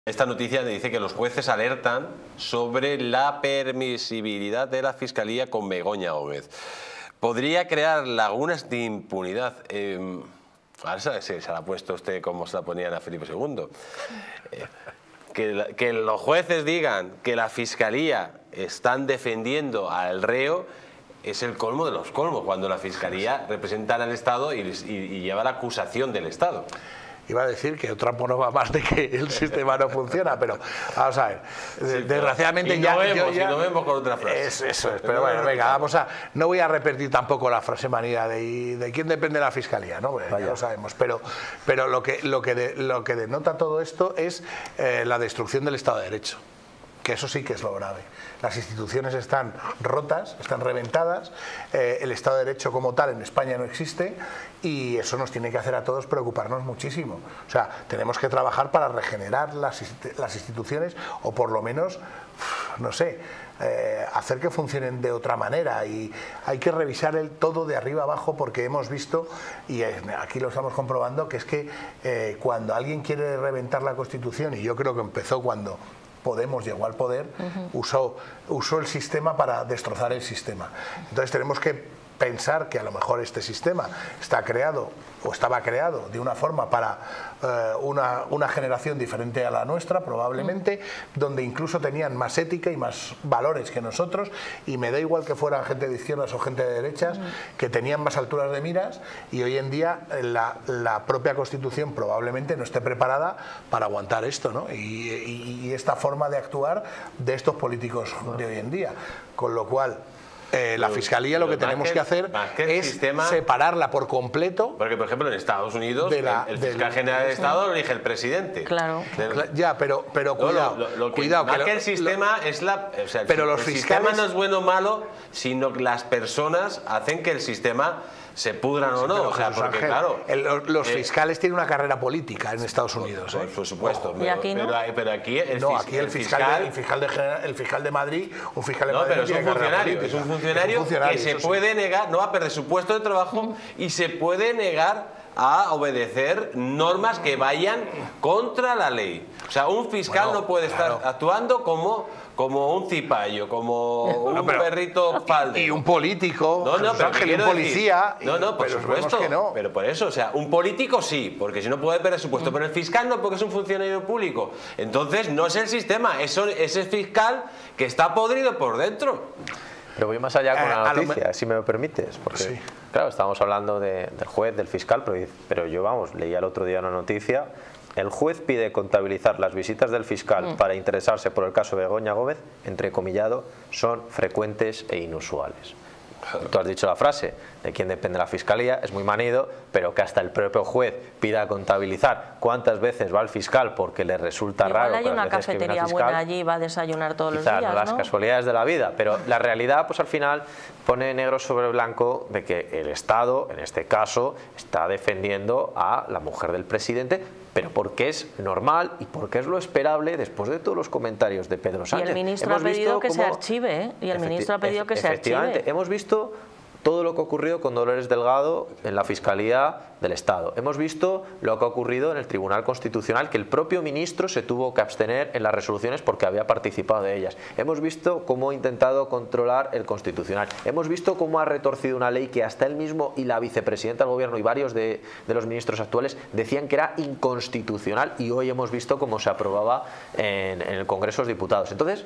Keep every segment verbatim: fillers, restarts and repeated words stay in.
Esta noticia dice que los jueces alertan sobre la permisibilidad de la Fiscalía con Begoña Gómez. Podría crear lagunas de impunidad. Eh, ahora se, se la ha puesto usted como se la ponían a Felipe segundo. Eh, que, que los jueces digan que la Fiscalía están defendiendo al reo es el colmo de los colmos, cuando la Fiscalía representa al Estado y, y, y lleva la acusación del Estado. Iba a decir que otra prueba más de que el sistema no funciona, pero vamos a ver, sí, desgraciadamente y ya, no vemos, yo ya... Y no vemos con otra frase. Es, eso es, pero bueno, venga, vamos a... No voy a repetir tampoco la frase manía de, de quién depende la Fiscalía, ¿no? Bueno, ya lo sabemos, pero, pero lo, que, lo, que de, lo que denota todo esto es eh, la destrucción del Estado de Derecho. Que eso sí que es lo grave. Las instituciones están rotas, están reventadas, eh, el Estado de Derecho como tal en España no existe y eso nos tiene que hacer a todos preocuparnos muchísimo. O sea, tenemos que trabajar para regenerar las, las instituciones o por lo menos, no sé, eh, hacer que funcionen de otra manera, y hay que revisar el todo de arriba abajo, porque hemos visto, y aquí lo estamos comprobando, que es que eh, cuando alguien quiere reventar la Constitución, y yo creo que empezó cuando Podemos llegó al poder, uh-huh. usó, usó el sistema para destrozar el sistema. Entonces tenemos que pensar que a lo mejor este sistema está creado o estaba creado de una forma para eh, una, una generación diferente a la nuestra, probablemente, uh-huh. donde incluso tenían más ética y más valores que nosotros, y me da igual que fueran gente de izquierdas o gente de derechas, uh-huh. que tenían más alturas de miras, y hoy en día la, la propia Constitución probablemente no esté preparada para aguantar esto, ¿no? y, y, y esta forma de actuar de estos políticos de hoy en día, con lo cual Eh, la Fiscalía lo que tenemos que, que hacer que es sistema, separarla por completo. Porque, por ejemplo, en Estados Unidos de la, el, el fiscal del, general del Estado lo elige el presidente. Claro. Del, ya, pero, pero cuidado. No, lo, lo, lo cuidado que, que lo, que el sistema lo, es la. O sea, pero el, los el fiscales, sistema no es bueno o malo, sino que las personas hacen que el sistema se pudran sí, o no. O sea, porque, Ángel, claro, el, los eh, fiscales tienen una carrera política en Estados Unidos. Por, ¿eh? por supuesto. ¿Y aquí no? Pero, pero aquí el, no, aquí el, fiscal, fiscal, de, el, fiscal, de, el fiscal de Madrid, un fiscal de no, Madrid. Pero es un, funcionario, es un funcionario, es un funcionario que se puede sí. negar, no va a perder su puesto de trabajo y se puede negar a obedecer normas que vayan contra la ley. O sea, un fiscal bueno, no puede claro. estar actuando como, como un cipayo, como un pero, perrito falde. Y un político, no, no, pero Ángel, un policía. Decir, no, no, por pero supuesto. Que no. Pero por eso, o sea, un político sí, porque si no puede perder su puesto, mm. pero el fiscal no, porque es un funcionario público. Entonces no es el sistema, es ese fiscal que está podrido por dentro. Pero voy más allá con eh, la noticia, me... si me lo permites, porque sí. claro, estamos hablando de, del juez, del fiscal, pero, pero yo, vamos, leía el otro día una noticia, el juez pide contabilizar las visitas del fiscal mm. para interesarse por el caso de Begoña Gómez, entrecomillado, son frecuentes e inusuales. Tú has dicho la frase de quién depende la Fiscalía, es muy manido, pero que hasta el propio juez pida contabilizar cuántas veces va el fiscal porque le resulta Igual raro. Hay una cafetería fiscal, buena allí, va a desayunar todos los días, no, las ¿no? casualidades de la vida, pero la realidad, pues al final pone negro sobre blanco de que el Estado, en este caso, está defendiendo a la mujer del presidente, pero porque es normal y porque es lo esperable después de todos los comentarios de Pedro Sánchez. Y el ministro hemos ha pedido que cómo, se archive, ¿eh? Y el ministro ha pedido que se archive. Efectivamente, hemos visto todo lo que ha ocurrido con Dolores Delgado en la Fiscalía del Estado. Hemos visto lo que ha ocurrido en el Tribunal Constitucional, que el propio ministro se tuvo que abstener en las resoluciones porque había participado de ellas. Hemos visto cómo ha intentado controlar el Constitucional. Hemos visto cómo ha retorcido una ley que hasta él mismo y la vicepresidenta del Gobierno y varios de, de los ministros actuales decían que era inconstitucional, y hoy hemos visto cómo se aprobaba en, en el Congreso de los Diputados. Entonces,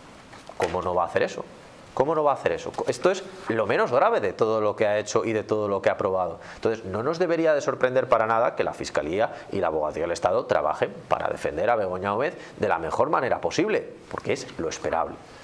¿cómo no va a hacer eso? ¿Cómo no va a hacer eso? Esto es lo menos grave de todo lo que ha hecho y de todo lo que ha aprobado. Entonces, no nos debería de sorprender para nada que la Fiscalía y la Abogacía del Estado trabajen para defender a Begoña Gómez de la mejor manera posible, porque es lo esperable.